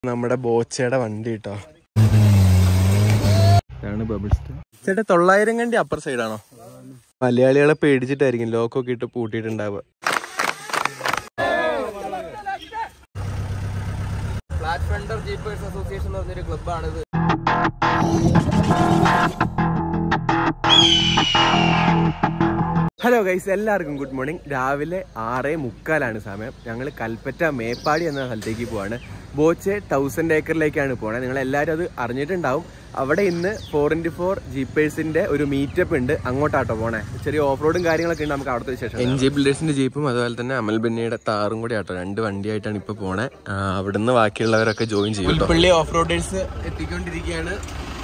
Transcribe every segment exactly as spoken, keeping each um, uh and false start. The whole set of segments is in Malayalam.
നമ്മുടെ ബോച്ചയുടെ വണ്ടി കേട്ടോ. ഇതാണ് ബബിൾസ്. ചേട്ടാ തൊള്ളായിരം കണ്ടി അപ്പർ സൈഡാണോ? മലയാളികളെ പേടിച്ചിട്ടായിരിക്കും ലോക്കൊക്കെ ഇട്ട് പൂട്ടിയിട്ടുണ്ടാവുക. ഫ്ലാറ്റ് ഫണ്ടർ ജീപ്പേഴ്സ് അസോസിയേഷൻ എന്ന് പറഞ്ഞൊരു ക്ലബ്ബാണിത്. ഹലോ ഗൈസ്, എല്ലാവർക്കും ഗുഡ് മോർണിംഗ്. രാവിലെ ആറേ മുക്കാലാണ് സമയം. ഞങ്ങൾ കൽപ്പറ്റ മേപ്പാടി എന്ന സ്ഥലത്തേക്ക് പോവാണ്. ബോച്ചെ തൗസൻഡ് ഏക്കറിലേക്കാണ് പോണത്. നിങ്ങൾ എല്ലാവരും അത് അറിഞ്ഞിട്ടുണ്ടാവും. അവിടെ ഇന്ന് ഫോർ ഇൻറ്റു ഫോർ ജീപ്പേഴ്സിന്റെ ഒരു മീറ്റപ്പ് ഉണ്ട്. അങ്ങോട്ടാട്ടോ പോണേ. ചെറിയ ഓഫ് റോഡും കാര്യങ്ങളൊക്കെ ഉണ്ട്. നമുക്ക് അവിടുത്തെ വിശേഷം. എൻ ജി ബിൽഡേഴ്സിന്റെ ജീപ്പും അതുപോലെ തന്നെ അമൽ ബെന്നിയുടെ താറും കൂടി ആട്ടോ. രണ്ട് വണ്ടിയായിട്ടാണ് ഇപ്പൊ പോണേ. അവിടുന്ന് ബാക്കിയുള്ളവരൊക്കെ ജോയിൻ ചെയ്യും. പുൽപ്പള്ളി ഓഫ് റോഡേഴ്സ് എത്തിക്കൊണ്ടിരിക്കുകയാണ്.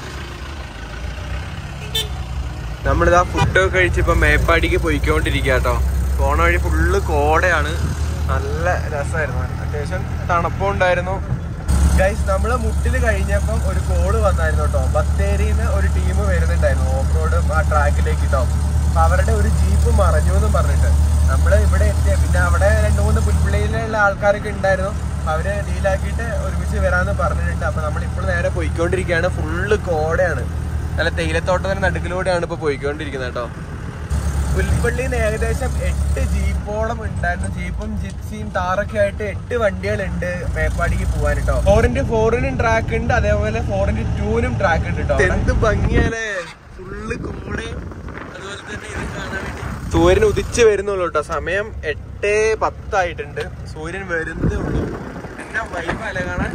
നമ്മളിതാ ഫുഡൊക്കെ കഴിച്ചിപ്പോ മേപ്പാടിക്ക് പോയിക്കൊണ്ടിരിക്കുക കേട്ടോ. പോണ വഴി ഫുള്ള് കോടയാണ്. നല്ല രസമായിരുന്നു. അത്യാവശ്യം തണുപ്പുണ്ടായിരുന്നു. ഗൈസ്, നമ്മള് മുട്ടില് കഴിഞ്ഞപ്പം ഒരു കോള് വന്നായിരുന്നു കേട്ടോ. ബത്തേരിന്ന് ഒരു ടീം വരുന്നുണ്ടായിരുന്നു ഓഫ് റോഡ് ആ ട്രാക്കിലേക്ക് കേട്ടോ. അപ്പൊ അവരുടെ ഒരു ജീപ്പ് മറഞ്ഞു എന്നും പറഞ്ഞിട്ട് നമ്മള് ഇവിടെ എത്തിയ പിന്നെ അവിടെ രണ്ടു മൂന്ന് പുൽപ്പള്ളിയിലുള്ള ആൾക്കാരൊക്കെ ഉണ്ടായിരുന്നു. അവര് ഡീലാക്കിയിട്ട് ഒരുമിച്ച് വരാന്ന് പറഞ്ഞിട്ടുണ്ട്. അപ്പൊ നമ്മളിപ്പോൾ നേരെ പോയിക്കൊണ്ടിരിക്കുകയാണ്. ഫുള്ള് കോടയാണ്. നല്ല തേയിലത്തോട്ടത്തിന് നടുക്കിലൂടെയാണ് ഇപ്പൊ പോയിക്കൊണ്ടിരിക്കുന്നത് കേട്ടോ. പുൽപ്പള്ളിയിൽ നിന്ന് ഏകദേശം എട്ട് ജീപ്പോളം ഉണ്ടായിരുന്നു. ജീപ്പും ജിപ്സിയും താറൊക്കെ ആയിട്ട് എട്ട് വണ്ടികളുണ്ട് മേപ്പാടിക്ക് പോകാൻ കേട്ടോ. ഫോർ ഇന്റു ഫോറിനും ട്രാക്ക് ഉണ്ട്, അതേപോലെ ഫോർ ഇന്റു ടൂനും ട്രാക്ക് ഉണ്ട് കേട്ടോ. എന്ത് ഭംഗിയാലേ, ഫുള്ള് കൂടെയും അതുപോലെ തന്നെ ഇത് കാണാൻ വേണ്ടി. സൂര്യൻ ഉദിച്ച് വരുന്നുള്ളൂ കേട്ടോ. സമയം എട്ട് പത്തായിട്ടുണ്ട്. സൂര്യൻ വരുന്നതേ ഉള്ളൂ. എന്നാ വൈബല്ലേ കാണാൻ.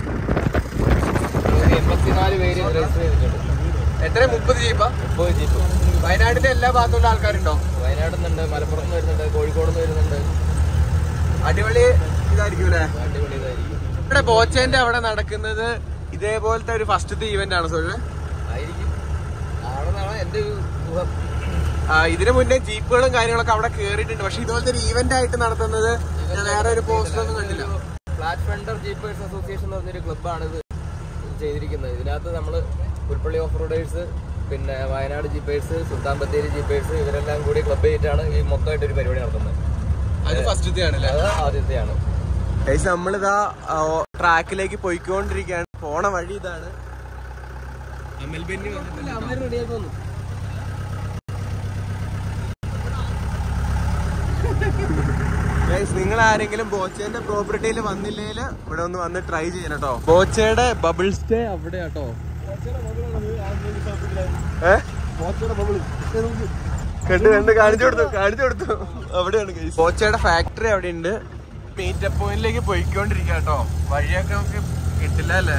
എൺപത്തിനാല് പേര് രജിസ്റ്റർ ചെയ്തിട്ടുണ്ട്. എത്ര? മുപ്പത് ജീപ്പാ? മുപ്പത് ജീപ്പ്. വയനാടിന്റെ എല്ലാ ഭാഗത്തുള്ള ആൾക്കാരുണ്ടോ? വയനാട് നിന്നുണ്ട്, മലപ്പുറത്ത് നിന്ന് വരുന്നുണ്ട്, കോഴിക്കോട് നിന്ന് വരുന്നുണ്ട്. അടിപൊളി ഇതായിരിക്കും അല്ലേ? അടിപൊളി ഇതായിരിക്കും. ഇവിടെ ബോച്ചേന്റെ അവിടെ നടക്കുന്നത് ഇതേപോലത്തെ ഒരു ഫസ്റ്റത്തെ ഈവന്റ് ആണ് സോഴ ആയിരിക്കും. ആണെന്നാണ് എന്റെ ഒരു ഊഹം. ഇതിനു മുന്നേ ജീപ്പുകളും കാര്യങ്ങളൊക്കെ അവിടെ കേറിയിട്ടുണ്ട്. പക്ഷെ ഇതുപോലത്തെ ഒരു ഈവന്റ് ആയിട്ട് നടത്തുന്നത് ഞാൻ വേറെ ഒരു പോസ്റ്റർ ഒന്നും കണ്ടില്ല. ഫ്ലാറ്റ് ഫണ്ടർ ജീപ്പേഴ്സ് അസോസിയേഷൻ എന്ന് പറഞ്ഞൊരു ക്ലബ്ബാണിത് ചെയ്തിരിക്കുന്നത്. ഇതിനകത്ത് നമ്മള് പുൽപ്പള്ളി ഓഫ് റോഡേഴ്സ്, പിന്നെ വയനാട് ജീപ്പേഴ്സ്, സുൽത്താൻ ബത്തേരി ജീപ്പേഴ്സ്, ഇവരെല്ലാം കൂടി ക്ലബ്ബ് ചെയ്തിട്ടാണ് ഈ മൊത്തമായിട്ട് ഒരു പരിപാടി നടത്തുന്നത്. അത് ഫസ്റ്റത്തെ ആണ്, അത് ആദ്യത്തെയാണ്. നമ്മളിതാ ട്രാക്കിലേക്ക് പോയിക്കൊണ്ടിരിക്കുകയാണ്. പോണ വഴി ഇതാണ്. നിങ്ങൾ ആരെങ്കിലും ബോച്ചേന്റെ പ്രോപ്പർട്ടിയിൽ വന്നില്ലെങ്കിൽ ഇവിടെ ഒന്ന് വന്ന് ട്രൈ ചെയ്യണം കേട്ടോ. ബോച്ചയുടെ ബബിൾ സ്റ്റേ അവിടെ കേട്ടോ. കണ്ട് കണ്ട് കാണിച്ചു കൊടുത്തു കാണിച്ചു കൊടുത്തു അവിടെയാണ് ബോച്ചയുടെ ഫാക്ടറി അവിടെ ഉണ്ട്. മീറ്റപ്പ് പോയിന്റിലേക്ക് പോയിക്കൊണ്ടിരിക്കുക കേട്ടോ. വഴിയൊക്കെ നമുക്ക് കിട്ടില്ല അല്ലേ.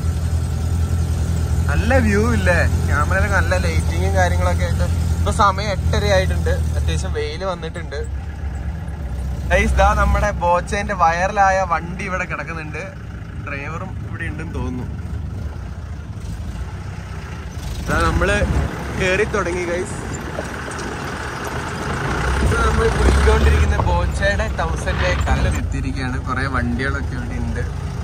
നല്ല വ്യൂ ഇല്ലേ? ക്യാമറയിലൊക്കെ നല്ല ലൈറ്റിങ്ങും കാര്യങ്ങളൊക്കെ ആയിട്ട്. ഇപ്പൊ സമയം എട്ടര ആയിട്ടുണ്ട്. അത്യാവശ്യം വെയില് വന്നിട്ടുണ്ട്. ദാ നമ്മുടെ ബോച്ചേന്റെ വൈറലായ വണ്ടി ഇവിടെ കിടക്കുന്നുണ്ട്. ഡ്രൈവറും ഇവിടെ ഉണ്ടെന്ന് തോന്നുന്നു. നമ്മള് കേറി തുടങ്ങി ഗൈസ്. നമ്മൾ പോയിക്കൊണ്ടിരിക്കുന്ന ബോച്ചയുടെ തൗസൻഡ് ഏക്കറിൽ എത്തിയിരിക്കുകയാണ്. കുറെ വണ്ടികളൊക്കെ ഇവിടെ ഉണ്ട്.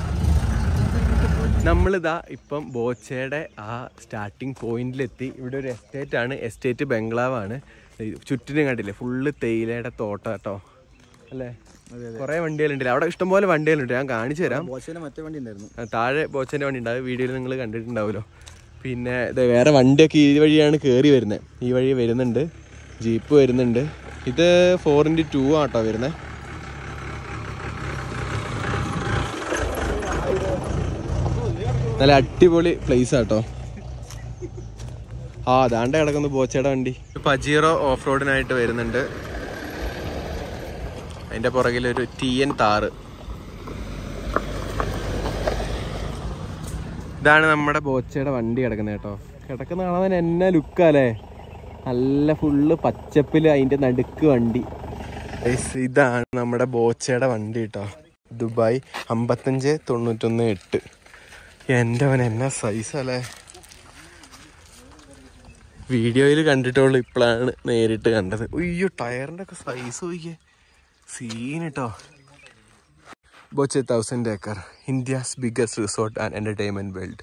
നമ്മളിതാ ഇപ്പം ബോച്ചയുടെ ആ സ്റ്റാർട്ടിങ് പോയിന്റിലെത്തി. ഇവിടെ ഒരു എസ്റ്റേറ്റ് ആണ്. എസ്റ്റേറ്റ് ബംഗ്ലാവാണ്. ചുറ്റിനും കണ്ടില്ലേ, ഫുള്ള് തേയിലയുടെ തോട്ടം കേട്ടോ അല്ലേ. കുറെ വണ്ടികളുണ്ടല്ലേ അവിടെ. ഇഷ്ടംപോലെ വണ്ടികളുണ്ട്. ഞാൻ കാണിച്ചു തരാം. മറ്റേ വണ്ടി ഉണ്ടായിരുന്നു താഴെ ബോച്ചേന്റെ വണ്ടി ഉണ്ടാവും. വീഡിയോയിൽ നിങ്ങൾ കണ്ടിട്ടുണ്ടാവുമല്ലോ. പിന്നെ ഇത് വേറെ വണ്ടിയൊക്കെ ഈ വഴിയാണ് കയറി വരുന്നത്. ഈ വഴി വരുന്നുണ്ട്. ജീപ്പ് വരുന്നുണ്ട്. ഇത് ഫോർ ഇൻറ്റു ടൂ ആട്ടോ വരുന്നത്. നല്ല അടിപൊളി പ്ലേസ് ആട്ടോ. ആ ദാണ്ട കിടക്കുന്നു ബോച്ചയുടെ വണ്ടി. പജീറോ ഓഫ് റോഡിനായിട്ട് വരുന്നുണ്ട്. അതിന്റെ പുറകിൽ ഒരു ടി എൻ താറ്. ഇതാണ് നമ്മുടെ ബോച്ചയുടെ വണ്ടി കിടക്കുന്നത് കേട്ടോ. കിടക്കുന്ന കാണാൻ എന്നാ ലുക്കല്ലേ. നല്ല ഫുള്ള് പച്ചപ്പില് അതിന്റെ നടുക്ക് വണ്ടി. ഇതാണ് നമ്മുടെ ബോച്ചയുടെ വണ്ടി കേട്ടോ. ദുബായ് അമ്പത്തഞ്ച് തൊണ്ണൂറ്റൊന്ന് എട്ട്. എൻ്റെ അവൻ എന്നാ സൈസ് അല്ലേ. വീഡിയോയിൽ കണ്ടിട്ടുള്ളൂ, ഇപ്പോഴാണ് നേരിട്ട് കണ്ടത്. അയ്യോ, ടയറിന്റെ ഒക്കെ സൈസ് നോക്കിയേ, സീൻ കേട്ടോ. Boche thousand acre, India's biggest resort and entertainment world.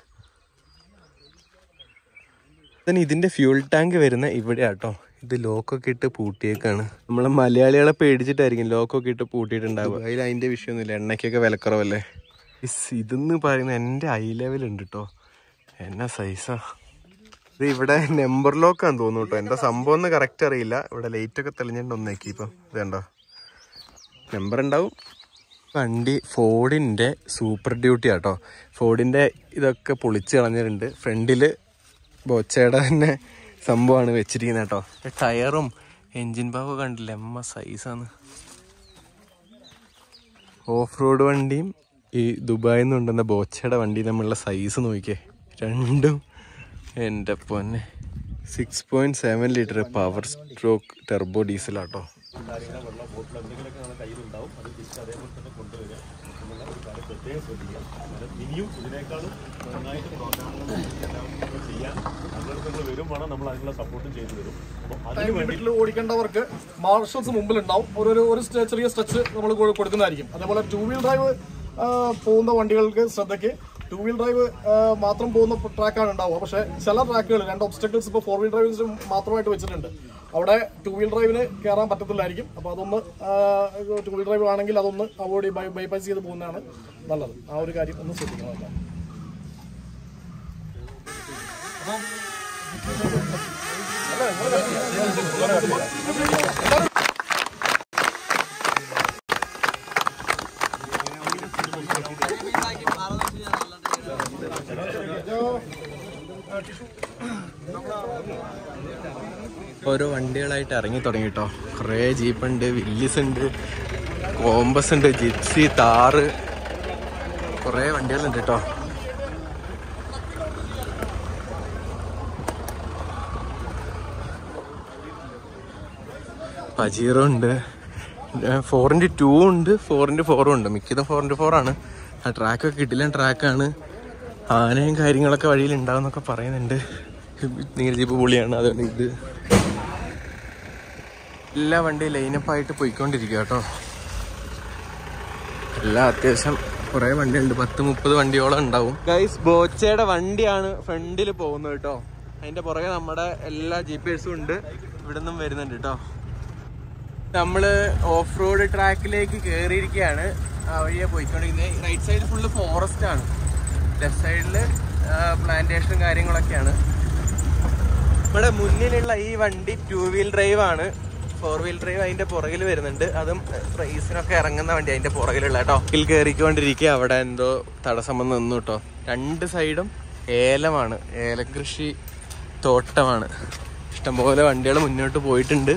then ഇതിന്റെ ഫ്യൂൾ ടാങ്ക് വരുന്ന ഇവിടെ ആട്ടോ. ഇത് ലോക്കൊക്കെ ഇട്ട് പൂട്ടിയേക്കാണ്. നമ്മളെ മലയാളികളെ പേടിച്ചിട്ടായിരിക്കും ലോക്കൊക്കെ ഇട്ട് പൂട്ടിയിട്ടുണ്ടാവുക. അതിൽ അതിന്റെ വിഷയമൊന്നുമില്ല. എണ്ണയ്ക്കൊക്കെ വിലക്കുറവല്ലേ. ഇതെന്ന് പറയുന്നത് എൻ്റെ ഐ ലെവലുണ്ട് കേട്ടോ. എന്നാ സൈസാ ഇത്. ഇവിടെ നമ്പർ ലോക്കാന്ന് തോന്നുന്നു കേട്ടോ. എന്താ സംഭവം എന്ന് കറക്റ്റ് അറിയില്ല. ഇവിടെ ലൈറ്റ് ഒക്കെ തെളിഞ്ഞിട്ട് ഒന്നേക്കി. ഇപ്പം ഇത് കണ്ടോ, നമ്പർ ഉണ്ടാവും. വണ്ടി ഫോർഡിൻ്റെ സൂപ്പർ ഡ്യൂട്ടി ആട്ടോ. ഫോർഡിൻ്റെ ഇതൊക്കെ പൊളിച്ച് കളഞ്ഞിട്ടുണ്ട്. ഫ്രണ്ടിൽ ബോച്ചയുടെ തന്നെ സംഭവമാണ് വെച്ചിരിക്കുന്നത് കേട്ടോ. ടയറും എൻജിൻ ഭാഗം കണ്ടില്ല, എമ്മ സൈസാണ്. ഓഫ് റോഡ് വണ്ടിയും ഈ ദുബായിൽ നിന്ന് കൊണ്ടുവന്ന ബോച്ചയുടെ വണ്ടി തമ്മിലുള്ള സൈസ് നോക്കിയേ, രണ്ടും എൻ്റെ പൊന്നെ. Six point seven litre power stroke turbo ഡീസലാട്ടോ. ഇനിയും ഇതിനേക്കാളും നന്നായിട്ട് ചെയ്യാൻ വരും വേണം. നമ്മൾ അതിനുള്ള സപ്പോർട്ടും ചെയ്തു തരും. വീട്ടിൽ ഓടിക്കേണ്ടവർക്ക് മാർഷൽസ് മുമ്പിലുണ്ടാവും. ഒരു ഒരു ചെറിയ സ്ട്രെച്ച് നമ്മൾ കൊടുക്കുന്നതായിരിക്കും. അതേപോലെ ടൂ വീൽ ഡ്രൈവ് പോകുന്ന വണ്ടികൾക്ക് ശ്രദ്ധയ്ക്ക്, ടൂ വീൽ ഡ്രൈവ് മാത്രം പോകുന്ന ട്രാക്കാണ് ഉണ്ടാവുക. പക്ഷേ ചില ട്രാക്കുകൾ രണ്ട് ഒബ്സ്റ്റക്കിൾസ് ഇപ്പോൾ ഫോർ വീൽ ഡ്രൈവിന് മാത്രമായിട്ട് വെച്ചിട്ടുണ്ട്. അവിടെ ടൂ വീൽ ഡ്രൈവിന് കയറാൻ പറ്റത്തില്ലായിരിക്കും. അപ്പോൾ അതൊന്ന് ടൂ വീൽ ഡ്രൈവ് ആണെങ്കിൽ അതൊന്ന് അവോയ്ഡ് ബൈ ബൈപ്പാസ് ചെയ്ത് പോകുന്നതാണ് നല്ലത്. ആ ഒരു കാര്യം ഒന്ന് ശ്രദ്ധിക്കണം. ഓരോ വണ്ടികളായിട്ട് ഇറങ്ങി തുടങ്ങി കേട്ടോ. കുറേ ജീപ്പുണ്ട്, വില്ലിസ് ഉണ്ട്, കോമ്പസ് ഉണ്ട്, ജിപ്സി, താറ്, കുറേ വണ്ടികളുണ്ട് കേട്ടോ. പജീറോ ഉണ്ട്, ഫോർ ഇൻറ്റു ടൂ ഉണ്ട്, ഫോർ ഇൻറ്റു ഫോറും ഉണ്ട്. മിക്കതും ഫോർ ഇൻറ്റു ഫോറാണ്. ആ ട്രാക്കൊക്കെ കിട്ടില്ല ട്രാക്കാണ്. ആനയും കാര്യങ്ങളൊക്കെ വഴിയിൽ ഉണ്ടാവുമെന്നൊക്കെ പറയുന്നുണ്ട്. നീല ജീപ്പ് പൊളിയാണ്. അതുകൊണ്ട് ഇത് എല്ലാ വണ്ടിയും ലൈനപ്പായിട്ട് പോയിക്കൊണ്ടിരിക്കുക കേട്ടോ. എല്ലാം അത്യാവശ്യം കുറേ വണ്ടിയുണ്ട്, പത്ത് മുപ്പത് വണ്ടിയോളം ഉണ്ടാവും. ഗൈസ്, ബോച്ചയുടെ വണ്ടിയാണ് ഫ്രണ്ടിൽ പോകുന്നത് കേട്ടോ. അതിൻ്റെ പുറകെ നമ്മുടെ എല്ലാ ജീപ്പേഴ്സും ഉണ്ട്, ഇവിടെ നിന്നും വരുന്നുണ്ട് കേട്ടോ. നമ്മള് ഓഫ് റോഡ് ട്രാക്കിലേക്ക് കയറിയിരിക്കുകയാണ്. ആ വഴിയാണ് പോയിക്കൊണ്ടിരിക്കുന്നത്. റൈറ്റ് സൈഡ് ഫുള്ള് ഫോറസ്റ്റ് ആണ്, ലെഫ്റ്റ് സൈഡിൽ പ്ലാന്റേഷനും കാര്യങ്ങളൊക്കെയാണ്. നമ്മുടെ മുന്നിലുള്ള ഈ വണ്ടി ടൂ വീൽ ഡ്രൈവ് ആണ്. ഫോർ വീൽ ഡ്രൈവ് അതിന്റെ പുറകിൽ വരുന്നുണ്ട്. അതും റേസിനൊക്കെ ഇറങ്ങുന്ന വണ്ടി അതിന്റെ പുറകിലുള്ള കേട്ടോ. ഇതിൽ കയറിക്കൊണ്ടിരിക്കുക. അവിടെ എന്തോ തടസ്സം വന്ന് നിന്നു കേട്ടോ. രണ്ട് സൈഡും ഏലമാണ്, ഏലം കൃഷി തോട്ടമാണ്. ഇഷ്ടംപോലെ വണ്ടികൾ മുന്നോട്ട് പോയിട്ടുണ്ട്.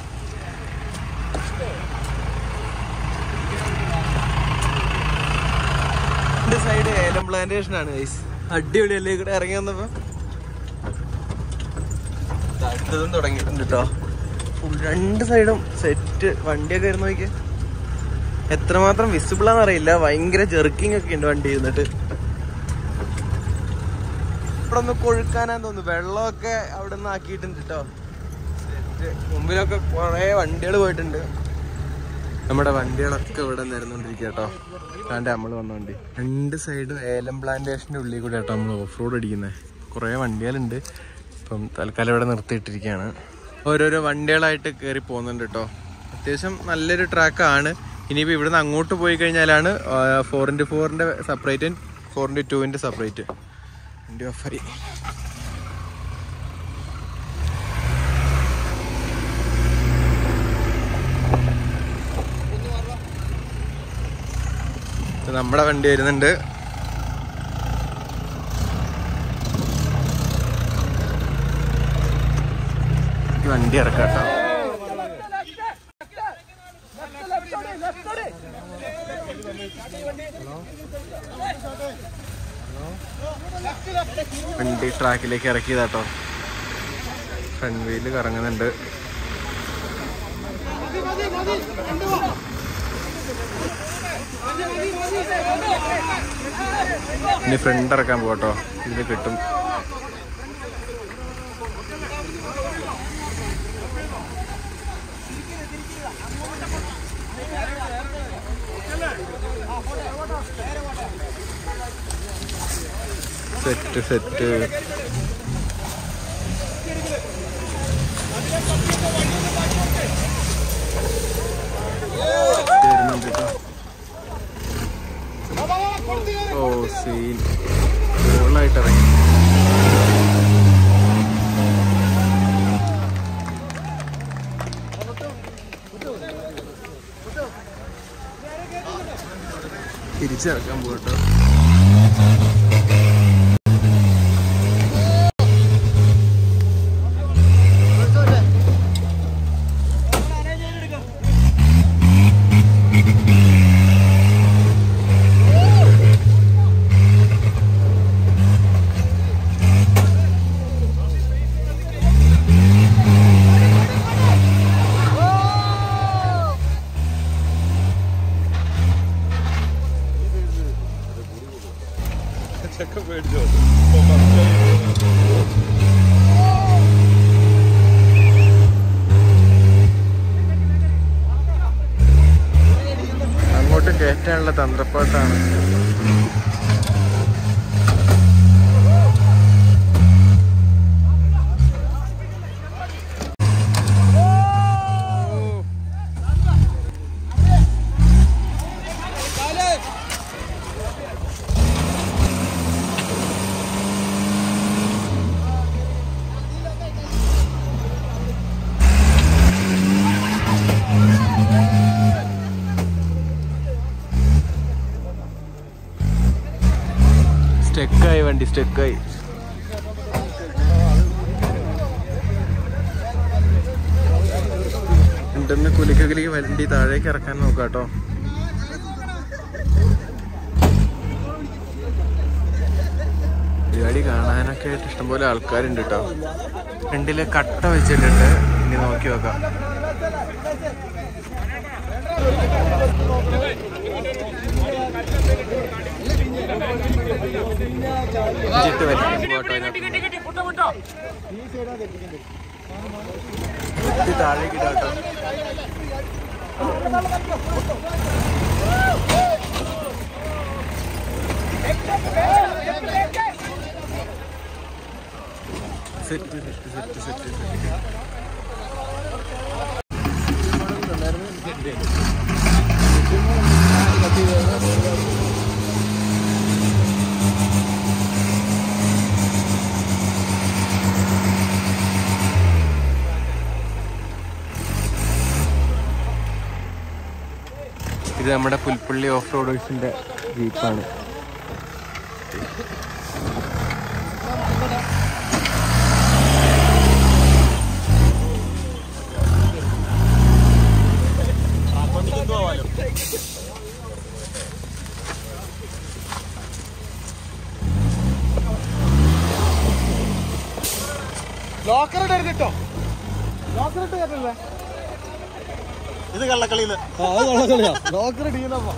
രണ്ട് സൈഡ് ഏലം പ്ലാന്റേഷൻ ആണ് ഗൈസ്. അടിപൊളിയല്ലേ ഇവിടെ ഇറങ്ങി വന്നപ്പോ. അടുത്തതും തുടങ്ങിയിട്ടുണ്ട് കേട്ടോ. ഫുൾ രണ്ട് സൈഡും സെറ്റ് വണ്ടിയൊക്കെ വരുന്ന നോക്കിയാൽ എത്രമാത്രം വിസിബിൾ ആണെന്ന് അറിയില്ല. ഭയങ്കര ജെർക്കിംഗ് ഒക്കെ ഉണ്ട് വണ്ടി ഇരുന്നിട്ട്. ഇവിടെ ഒന്ന് കൊഴുക്കാനാന്ന് തോന്നുന്നു. വെള്ളമൊക്കെ അവിടെ നിന്ന് ആക്കിയിട്ടുണ്ട് കേട്ടോ. മുമ്പിലൊക്കെ കുറെ വണ്ടികൾ പോയിട്ടുണ്ട്. നമ്മുടെ വണ്ടികളൊക്കെ ഇവിടെ നിരന്നുകൊണ്ടിരിക്കുക കേട്ടോ. അതാണ്ട് നമ്മൾ വന്ന വണ്ടി. രണ്ട് സൈഡും ഏലം പ്ലാന്റേഷൻ്റെ ഉള്ളിൽ കൂടെ കേട്ടോ നമ്മൾ ഓഫ് റോഡ് അടിക്കുന്നത്. കുറേ വണ്ടികളുണ്ട്. ഇപ്പം തൽക്കാലം ഇവിടെ നിർത്തിയിട്ടിരിക്കുകയാണ്. ഓരോരോ വണ്ടികളായിട്ട് കയറി പോകുന്നുണ്ട് കേട്ടോ. അത്യാവശ്യം നല്ലൊരു ട്രാക്കാണ്. ഇനിയിപ്പോൾ ഇവിടുന്ന് അങ്ങോട്ട് പോയി കഴിഞ്ഞാലാണ് ഫോർ ഇൻറ്റു ഫോറിൻ്റെ സെപ്പറേറ്റ്, ഫോർ ഇൻറ്റു ടുവിൻ്റെ സെപ്പറേറ്റ്. വണ്ടി ഓഫായി. നമ്മുടെ വണ്ടി വരുന്നുണ്ട്. വണ്ടി ഇറക്കാം കേട്ടോ. വണ്ടി ട്രാക്കിലേക്ക് ഇറക്കിയതാട്ടോ. Front wheel കറങ്ങുന്നുണ്ട്. ഇനി ഫ്രണ്ട് ഇറക്കാൻ പോകട്ടോ. ഇതിൽ കിട്ടും. സെറ്റ് സെറ്റ് വരുന്നുണ്ട് കേട്ടോ. ഓ സീൻ ഫുള്ളായിട്ട് ഇറങ്ങി. തിരിച്ചിറക്കാൻ പോകട്ടോ. ചെക്ക പേടിച്ചോ? അങ്ങോട്ട് കയറ്റാനുള്ള തന്ത്രപ്പാട്ടാണ്. സ്റ്റെക്കായി വണ്ടി സ്റ്റെക്കായി. ഉണ്ടെന്ന് കുലിക്കകലി വണ്ടി താഴേക്ക് ഇറക്കാൻ നോക്കാട്ടോ. പരിപാടി കാണാനൊക്കെ ആയിട്ട് ഇഷ്ടംപോലെ ആൾക്കാരുണ്ട് കേട്ടോ. ഫ്രണ്ടില് കട്ട വെച്ചിട്ടുണ്ട്. ഇനി നോക്കി നോക്കാം. താഴേക്ക് ഇടാട്ടോ. Set set set set set ഇത് നമ്മുടെ പുൽപ്പള്ളി ഓഫ് റോഡേഴ്സിന്റെ ജീപ്പാണ്. ലോക്കറിട്ട് കേട്ടോ, ലോക്കറിട്ട് കേട്ടല്ലേ? ഇത് കള്ളക്കളിയില് കള്ളക്കളിയാ. ലോക്കർ ഡീലപ്പ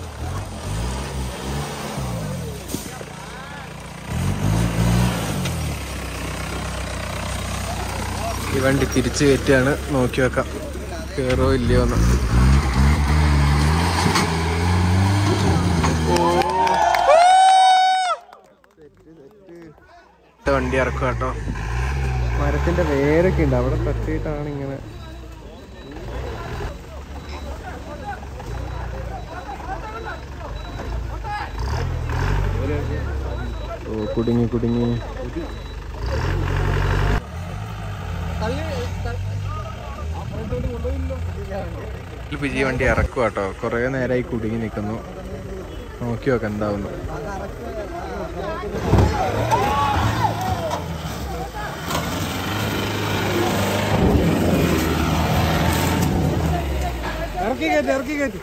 ഈ വണ്ടി തിരിച്ചു കയറ്റാണ്. നോക്കി വെക്കാം കേറോ ഇല്ലയോ എന്ന്. വണ്ടി ഇറക്കും കേട്ടോ. മരത്തിന്റെ വേരൊക്കെ ഉണ്ട്, അവിടെ തട്ടിയിട്ടാണ് ഇങ്ങനെ. ഓ കുടുങ്ങി കുടുങ്ങി. വിജയ് വണ്ടി ഇറക്കും കേട്ടോ. കുറേ നേരമായി കുടുങ്ങി നിൽക്കുന്നു. നോക്കി നോക്കാം എന്താവുന്നു. ഇറക്കി കയറ്റി ഇറക്കി കയറ്റി.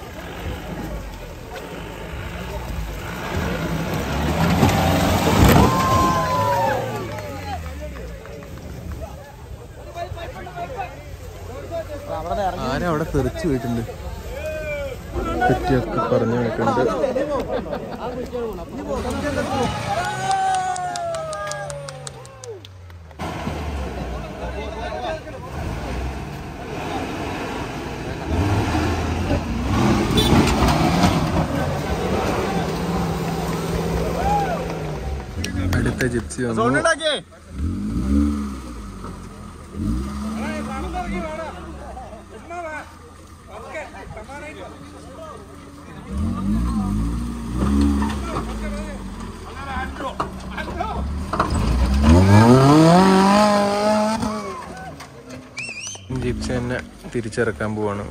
ആരും അവിടെ തെറിച്ചു പോയിട്ടുണ്ട്. പറ്റിയൊക്കെ പറഞ്ഞു കേട്ടിട്ടുണ്ട്. അടുത്ത ജിപ്സി വന്നു. തിരിച്ച് തന്നെ തിരിച്ചിറക്കാൻ പോവാണ്.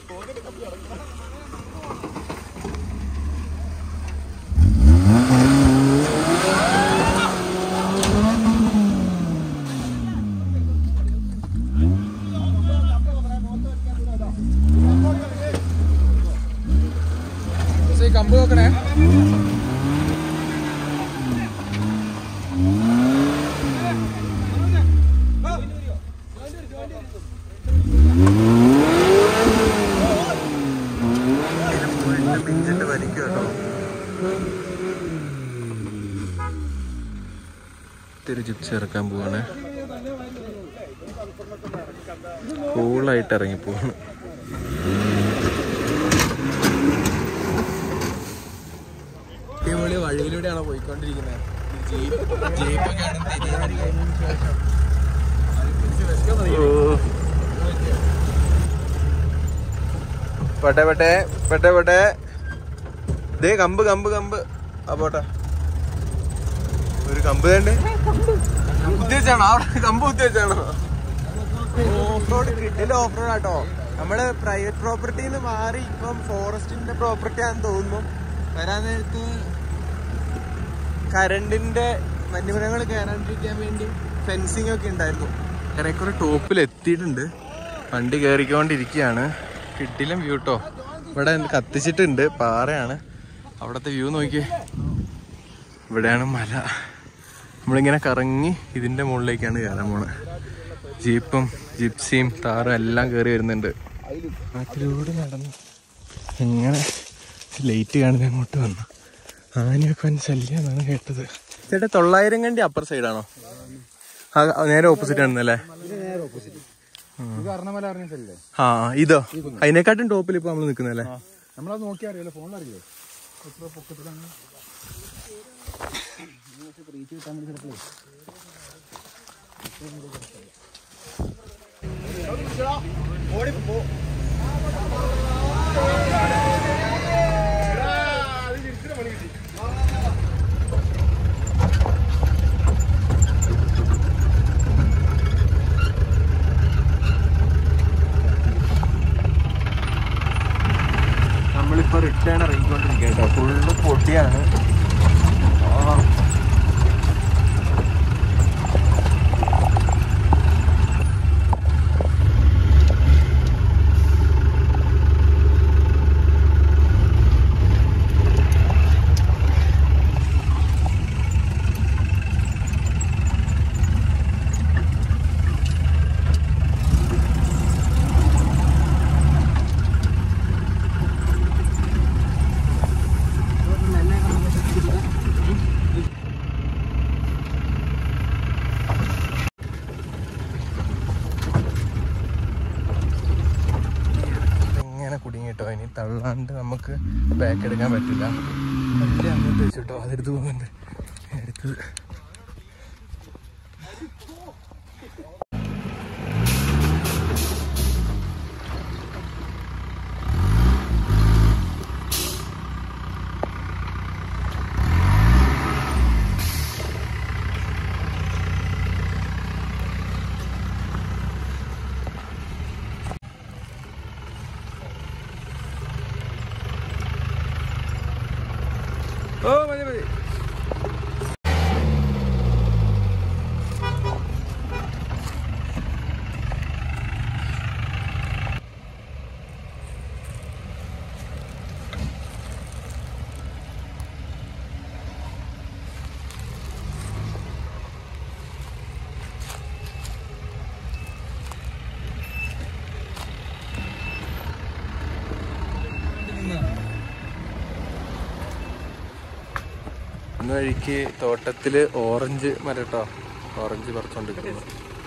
കമ്പ് നോക്കണേ. പിഞ്ചിട്ട് വലിക്കും കേട്ടോ. ഇത്തിരി ചിപ്സ് ഇറക്കാൻ പോവാണ്. കൂളായിട്ട് ഇറങ്ങി പോവാണ്. അടിപൊളി വഴിയിലൂടെയാണോ പോയിക്കൊണ്ടിരിക്കുന്നത്. പെട്ടെ പെട്ടെ പെട്ടെ പെട്ടെ ദേ കമ്പ് കമ്പ് കമ്പ് ആ പോട്ടെ. ഒരു കമ്പ് തന്നെ കുത്തിവെച്ചാണോ അവിടെ? കമ്പ് കുത്തിവെച്ചാണോ? ഓഫ് റോഡ് കിട്ടില്ല. ഓഫ് റോഡ് ആട്ടോ. നമ്മള് പ്രൈവറ്റ് പ്രോപ്പർട്ടിന്ന് മാറി ഇപ്പം ഫോറസ്റ്റിന്റെ പ്രോപ്പർട്ടി ആണെന്ന് തോന്നുന്നു. വരാൻ നേരത്ത് കരണ്ടിന്റെ വന്യമൃഗങ്ങൾ കയറാണ്ടിരിക്കാൻ വേണ്ടി ഫെൻസിങ് ഒക്കെ ഉണ്ടായിരുന്നു. ഏറെക്കുറെ ടോപ്പിൽ എത്തിയിട്ടുണ്ട്. വണ്ടി കയറിക്കൊണ്ടിരിക്കുകയാണ്. കിട്ടില്ല വ്യൂ കേട്ടോ. ഇവിടെ കത്തിച്ചിട്ടുണ്ട്, പാറയാണ്. അവിടുത്തെ വ്യൂ നോക്കി. ഇവിടെയാണ് മല. നമ്മളിങ്ങനെ കറങ്ങി ഇതിന്റെ മുകളിലേക്കാണ് കയറാൻ പോണത്. ജീപ്പും ജിപ്സിയും താറും എല്ലാം കയറി വരുന്നുണ്ട്. അതിലൂടെ നടന്നു ഇങ്ങനെ ലൈറ്റ് കാണുന്നത് അങ്ങോട്ട് വന്നു. ആനയൊക്കെ വൻ ശല്യമാണ് കേട്ടത്. ചേട്ടാ തൊള്ളായിരം കണ്ടി അപ്പർ സൈഡാണോ? നേരെ ഓപ്പോസിറ്റ് ആണെന്നല്ലേ? ആ ഇതോ അതിനെക്കാട്ടും ടോപ്പിൽ ഇപ്പൊ നമ്മള് നിക്കുന്നല്ലേ? നമ്മളത് നോക്കി അറിയാലോ, ഫോണിലറിയോ എത്ര പൊക്കത്തിലാണ്. നമ്മളിപ്പോ റിട്ടേൺ ഇറങ്ങിക്കൊണ്ടിരിക്കുക കേട്ടോ. ഫുള്ള് പൊട്ടിയാണ്. കുടുങ്ങിട്ടോ. ഇനി തള്ളാണ്ട് നമുക്ക് ബാക്ക് എടുക്കാൻ പറ്റില്ല. നല്ല അങ്ങോട്ട് വെച്ചിട്ടോ. അതെടുത്ത് പോകുന്നുണ്ട്. എടുത്തത് ഓ മതി മതി. ഇന്ന് വഴിക്ക് തോട്ടത്തില് ഓറഞ്ച് മരട്ടോ. ഓറഞ്ച് പറിച്ചോണ്ടിരിക്കുന്നു.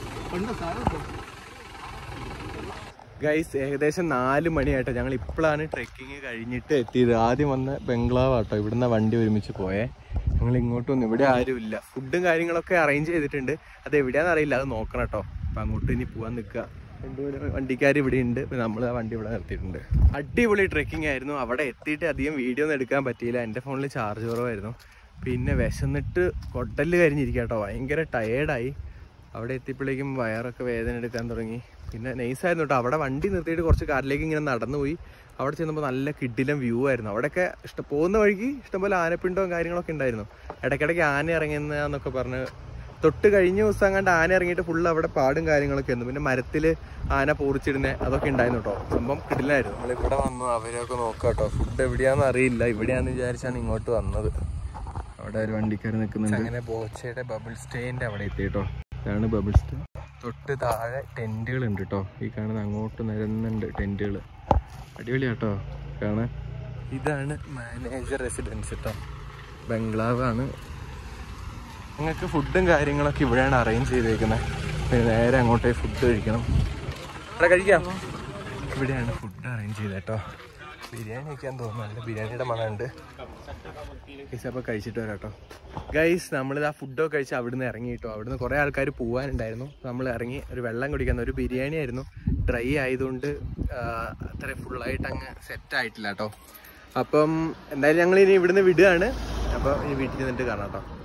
ഗൈസ് ഏകദേശം നാല് മണിയായിട്ടോ. ഞങ്ങൾ ഇപ്പോഴാണ് ട്രെക്കിങ് കഴിഞ്ഞിട്ട് എത്തിയത്. ആദ്യം വന്ന ബംഗ്ലാവ് ആട്ടോ. ഇവിടുന്ന് വണ്ടി ഒരുമിച്ച് പോയേ. ഞങ്ങൾ ഇങ്ങോട്ട് വന്നു. ഇവിടെ ആരും ഇല്ല. ഫുഡും കാര്യങ്ങളൊക്കെ അറേഞ്ച് ചെയ്തിട്ടുണ്ട്. അത് എവിടെയാണെന്ന് അറിയില്ല. അത് നോക്കണം കേട്ടോ. അപ്പം അങ്ങോട്ട് ഇനി പോകാൻ നിൽക്കുക. രണ്ടുപേരും വണ്ടിക്കാർ ഇവിടെ ഉണ്ട്. നമ്മൾ ആ വണ്ടി ഇവിടെ നിർത്തിയിട്ടുണ്ട്. അടിപൊളി ട്രെക്കിംഗ് ആയിരുന്നു. അവിടെ എത്തിയിട്ട് അധികം വീഡിയോ ഒന്നും എടുക്കാൻ പറ്റിയില്ല. എൻ്റെ ഫോണിൽ ചാർജ് കുറവായിരുന്നു. പിന്നെ വിശന്നിട്ട് കൊട്ടല് കരിഞ്ഞിരിക്കുക കേട്ടോ. ഭയങ്കര ടയേർഡായി. അവിടെ എത്തിയപ്പോഴേക്കും വയറൊക്കെ വേദന എടുക്കാൻ തുടങ്ങി. പിന്നെ നൈസായിരുന്നു കേട്ടോ. അവിടെ വണ്ടി നിർത്തിയിട്ട് കുറച്ച് കാട്ടിലേക്ക് ഇങ്ങനെ നടന്നു പോയി. അവിടെ ചെന്നപ്പോൾ നല്ല കിടിലം വ്യൂ ആയിരുന്നു. അവിടെയൊക്കെ ഇഷ്ടം പോകുന്ന വഴിക്ക് ഇഷ്ടംപോലെ ആനപ്പിണ്ടവും കാര്യങ്ങളൊക്കെ ഉണ്ടായിരുന്നു. ഇടയ്ക്കിടയ്ക്ക് ആന ഇറങ്ങുന്നതെന്നൊക്കെ പറഞ്ഞ് തൊട്ട് കഴിഞ്ഞ ദിവസം കണ്ട് ആന ഇറങ്ങിയിട്ട് ഫുള്ള് അവിടെ പാടും കാര്യങ്ങളൊക്കെ ആയിരുന്നു. പിന്നെ മരത്തിൽ ആന പോറിച്ചിടുന്നത് അതൊക്കെ ഉണ്ടായിരുന്നു കേട്ടോ. സംഭവം കിടിലായിരുന്നു. നമ്മളിവിടെ വന്നു അവരൊക്കെ നോക്കാം കേട്ടോ. ഫുഡ് എവിടെയാണെന്ന് അറിയില്ല, ഇവിടെയാണെന്ന് വിചാരിച്ചാണ് ഇങ്ങോട്ട് വന്നത്. അവിടെ ഒരു വണ്ടിക്കാർ നിൽക്കുന്നുണ്ട്. അങ്ങനെ ബോച്ചയുടെ ബബിൾ സ്റ്റേൻ്റെ അവിടെ എത്തി കേട്ടോ. ഇതാണ് ബബിൾ സ്റ്റേ. തൊട്ട് താഴെ ടെൻറ്റുകൾ ഉണ്ട് കേട്ടോ. ഈ കാണുന്ന അങ്ങോട്ട് നിരന്നുണ്ട് ടെൻറ്റുകൾ. അടിപൊളി കേട്ടോ കാണാൻ. ഇതാണ് മാനേജർ റെസിഡൻസ് കേട്ടോ, ബംഗ്ലാവാണ്. നിങ്ങൾക്ക് ഫുഡും കാര്യങ്ങളൊക്കെ ഇവിടെയാണ് അറേഞ്ച് ചെയ്തേക്കുന്നത്. പിന്നെ നേരെ അങ്ങോട്ടേ ഫുഡ് കഴിക്കണം. അവിടെ കഴിക്കാം. ഇവിടെയാണ് ഫുഡ് അറേഞ്ച് ചെയ്തത് കേട്ടോ. ബിരിയാണി വയ്ക്കാൻ തോന്നുന്നുണ്ട്, ബിരിയാണിയുടെ മണമുണ്ട്. ഗൈസ് അപ്പോൾ കഴിച്ചിട്ട് വരാം കേട്ടോ. ഗൈസ് നമ്മളിത് ആ ഫുഡൊക്കെ കഴിച്ച് അവിടുന്ന് ഇറങ്ങി കേട്ടോ. അവിടുന്ന് കുറേ ആൾക്കാർ പോകാനുണ്ടായിരുന്നു. നമ്മൾ ഇറങ്ങി ഒരു വെള്ളം കുടിക്കാൻ. ഒരു ബിരിയാണി ആയിരുന്നു, ഡ്രൈ ആയതുകൊണ്ട് അത്രയും ഫുള്ളായിട്ട് അങ്ങ് സെറ്റ് ആയിട്ടില്ല കേട്ടോ. അപ്പം എന്തായാലും ഞങ്ങൾ ഇനി ഇവിടുന്ന് വിടുകയാണ്. അപ്പോൾ ഇനി വീട്ടിൽ നിന്നിട്ട് കാണാം കേട്ടോ.